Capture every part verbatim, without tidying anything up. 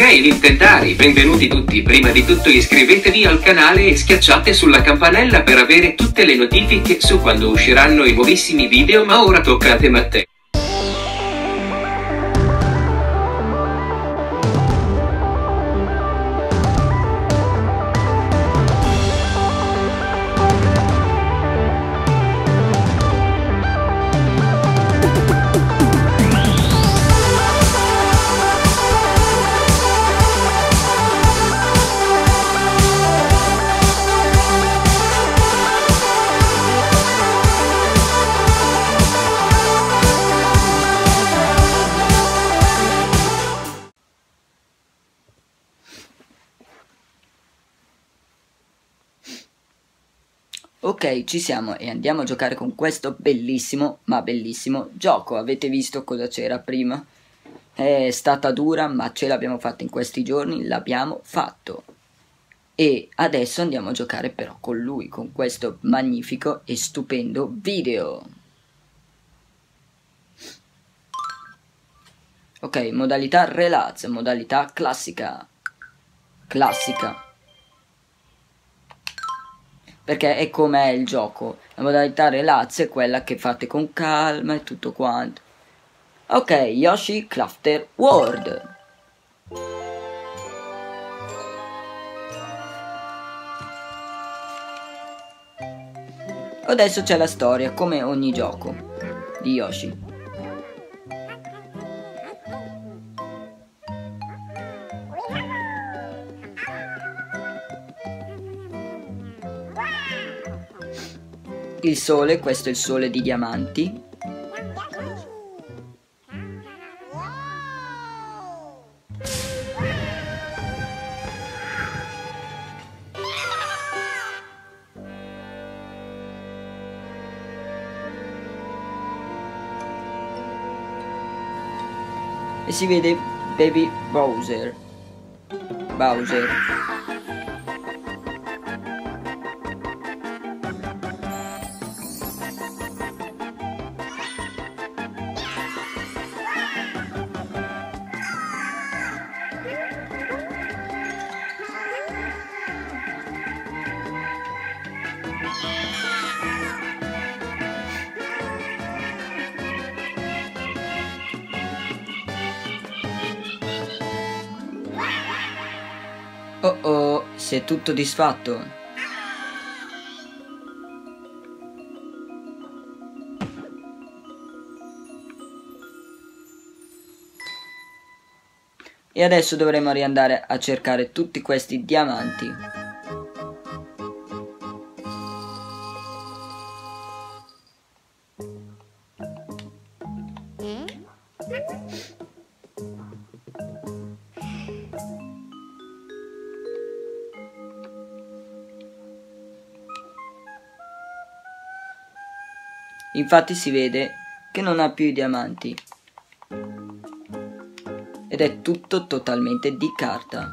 Nintendari, benvenuti tutti. Prima di tutto iscrivetevi al canale e schiacciate sulla campanella per avere tutte le notifiche su quando usciranno i nuovissimi video, ma ora tocca a te Matteo. Ok, ci siamo e andiamo a giocare con questo bellissimo, ma bellissimo gioco. Avete visto cosa c'era prima? È stata dura, ma ce l'abbiamo fatta in questi giorni, l'abbiamo fatto. E adesso andiamo a giocare però con lui, con questo magnifico e stupendo video. Ok, modalità relax, modalità classica. Classica. Perché è com'è il gioco. La modalità relax è quella che fate con calma e tutto quanto. Ok, Yoshi Crafter World. Adesso c'è la storia, come ogni gioco di Yoshi. Il sole, questo è il sole di diamanti. E si vede Baby Bowser. Bowser. Oh oh, si è tutto disfatto. E adesso dovremo riandare a cercare tutti questi diamanti. Infatti si vede che non ha più i diamanti. Ed è tutto totalmente di carta.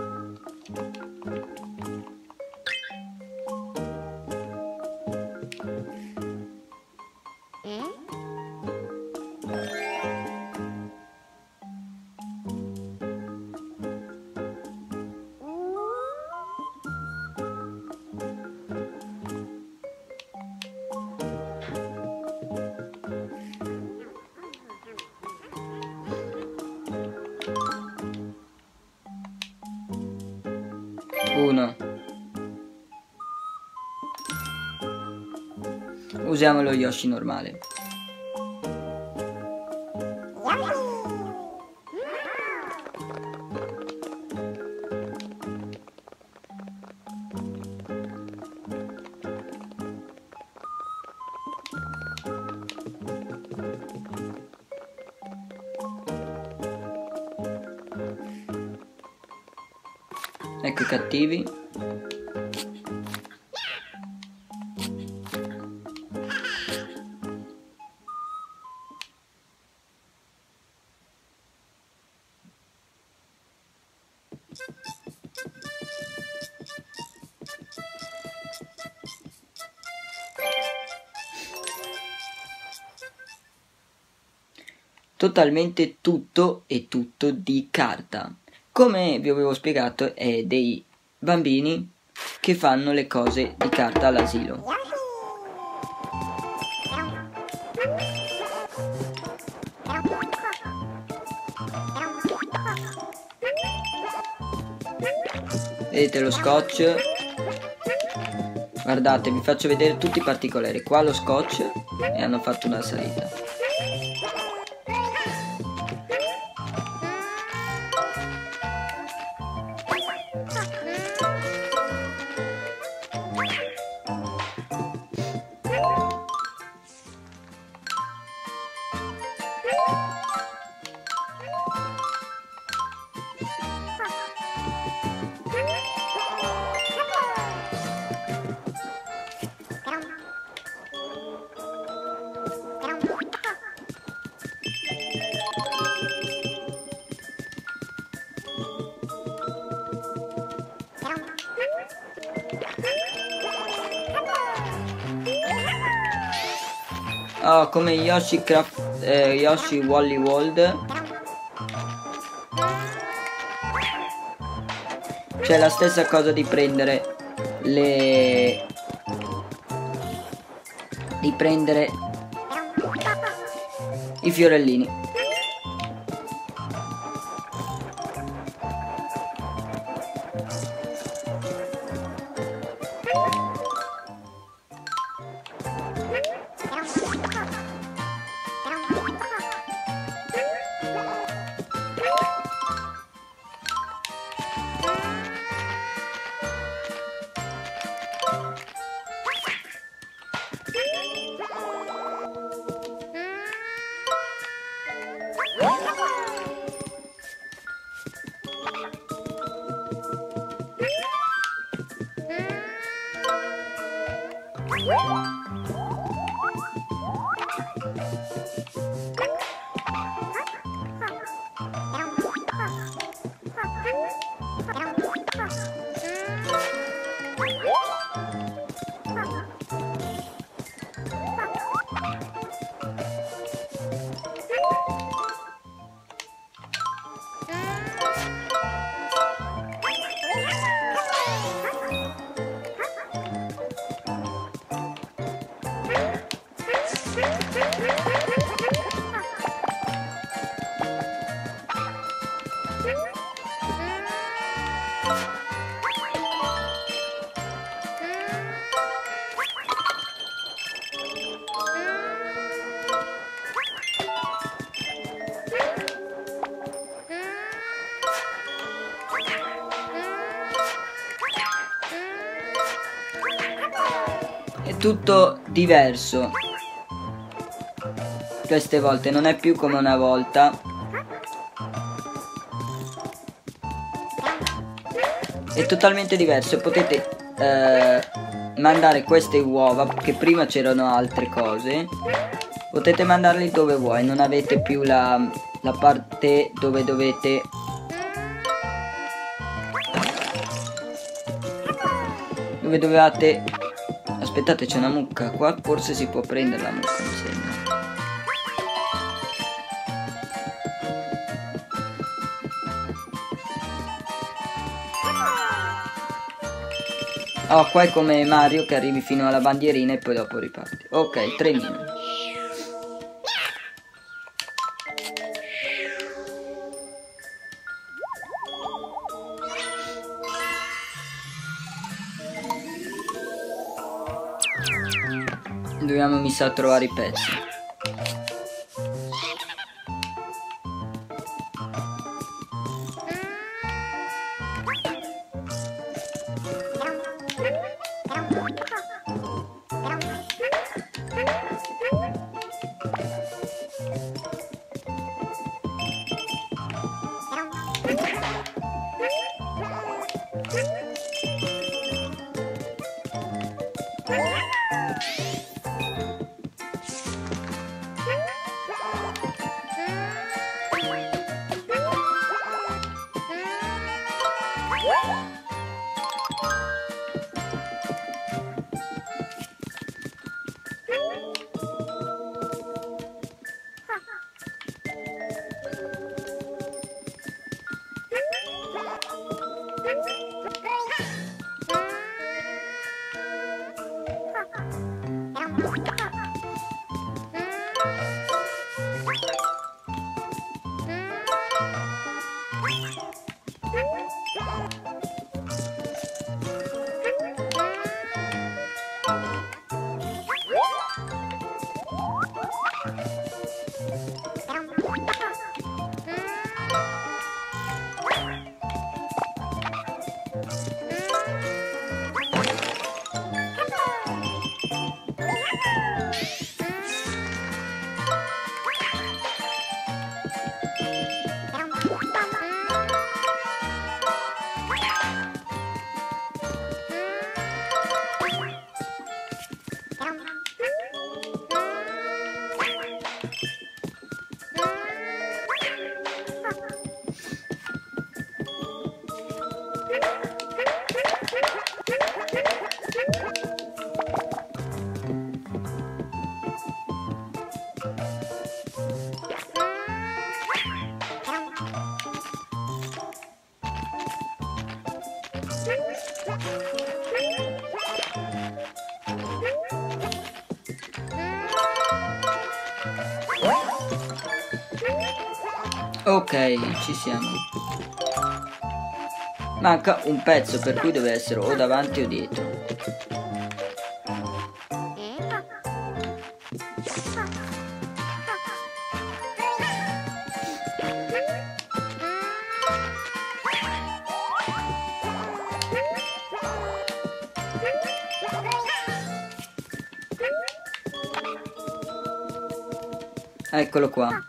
Uno. Usiamo lo Yoshi normale. Ecco i cattivi. Totalmente tutto e tutto di carta. come vi avevo spiegato, è dei bambini che fanno le cose di carta all'asilo. Vedete lo scotch? Guardate, vi faccio vedere tutti i particolari. Qua lo scotch e hanno fatto una salita. Oh, come Yoshi Craft, eh, Yoshi Woolly World. C'è la stessa cosa di prendere le... di prendere i fiorellini. È tutto diverso queste volte, non è più come una volta. È totalmente diverso e potete eh, mandare queste uova, che prima c'erano altre cose, potete mandarli dove vuoi, non avete più la, la parte dove dovete dove dovevate. Aspettate, c'è una mucca qua, forse si può prendere la mucca, mi sembra. Oh, qua è come Mario che arrivi fino alla bandierina e poi dopo riparti. Ok, tre minuti. Dobbiamo mi sa trovare i pezzi. Ok, ci siamo. Manca un pezzo, per cui deve essere o davanti o dietro. Eccolo qua.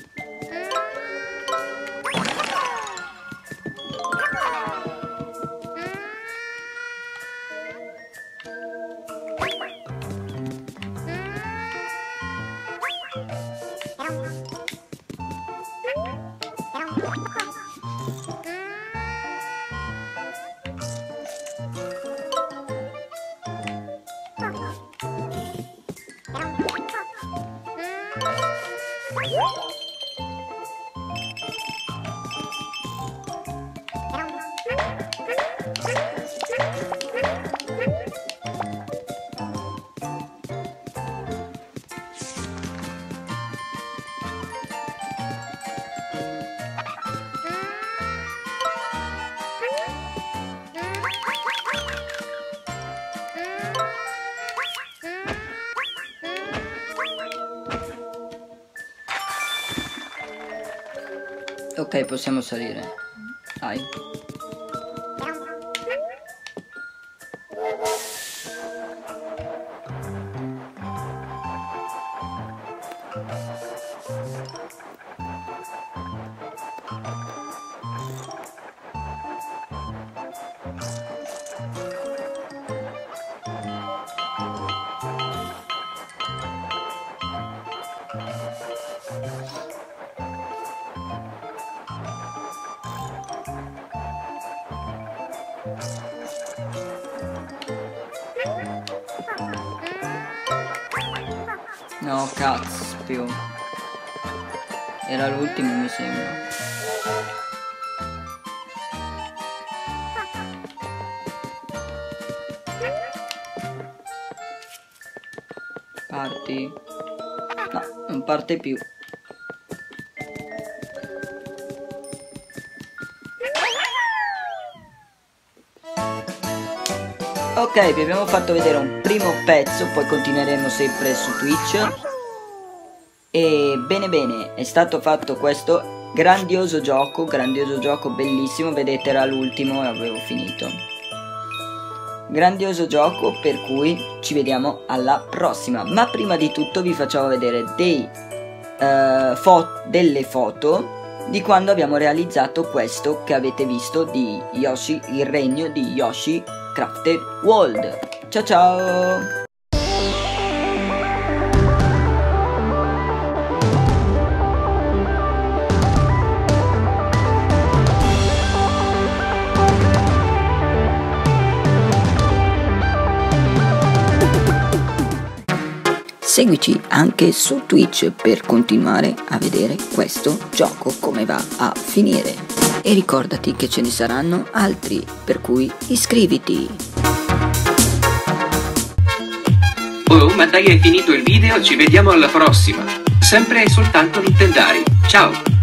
Ok, possiamo salire. Dai. No, cazzo. Era l'ultimo, mi sembra. Parti. No, non parte più. Ok, vi abbiamo fatto vedere un primo pezzo, poi continueremo sempre su Twitch. E bene bene, è stato fatto questo grandioso gioco, grandioso gioco bellissimo, vedete era l'ultimo e avevo finito. Grandioso gioco, per cui ci vediamo alla prossima. Ma prima di tutto vi facciamo vedere dei, uh, fo- delle foto di quando abbiamo realizzato questo che avete visto di Yoshi, il regno di Yoshi Crafted World. Ciao ciao! Seguici anche su Twitch per continuare a vedere questo gioco come va a finire. E ricordati che ce ne saranno altri, per cui iscriviti. Oh, ma dai, è finito il video, ci vediamo alla prossima. Sempre e soltanto Nintendari. Ciao!